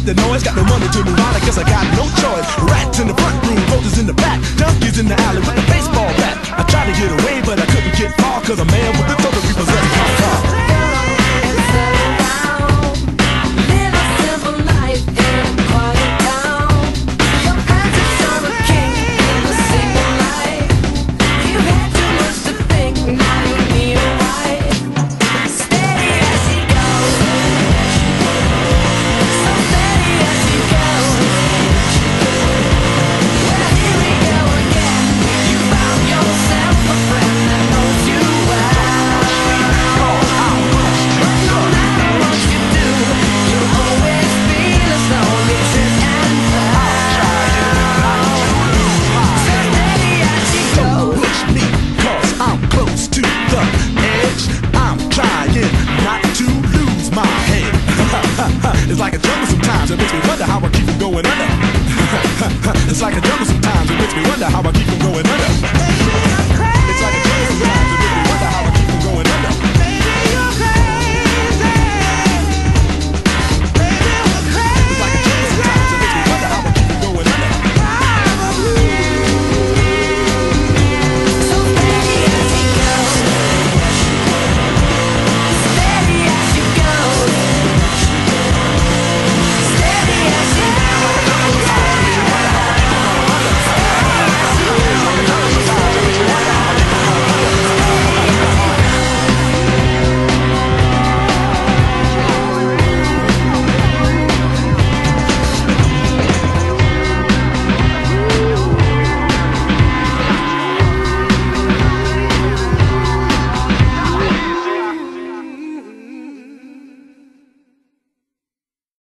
the noise, got no money to move on, I guess I got no choice. Rats in the front room, roaches in the back, donkeys in the alley with a baseball bat. I tried to get away, but I couldn't get far, cause a man with the total repossessed